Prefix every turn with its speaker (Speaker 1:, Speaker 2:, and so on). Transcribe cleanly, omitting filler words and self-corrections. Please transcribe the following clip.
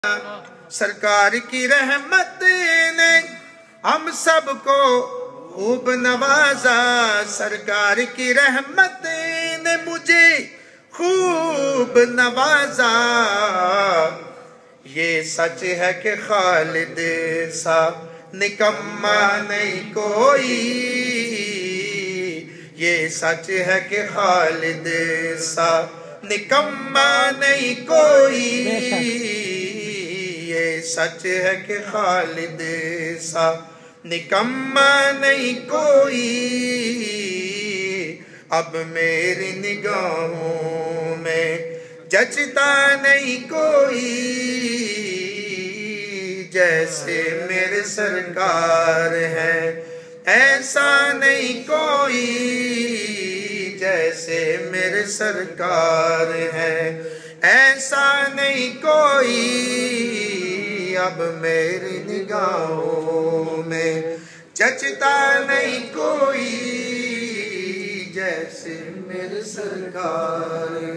Speaker 1: सरकार की रहमत ने हम सबको खूब नवाजा। सरकार की रहमत ने मुझे खूब नवाजा। ये सच है कि खालिद सा निकम्मा नहीं कोई। ये सच है कि खालिद सा निकम्मा नहीं कोई। ये सच है कि खालिद सा निकम्मा नहीं कोई। अब मेरी निगाहों में जचता नहीं कोई। जैसे मेरे सरकार है ऐसा नहीं कोई। जैसे मेरे सरकार है ऐसा नहीं कोई। अब मेरी निगाहों में जचता नहीं कोई। जैसे मेरे सरकार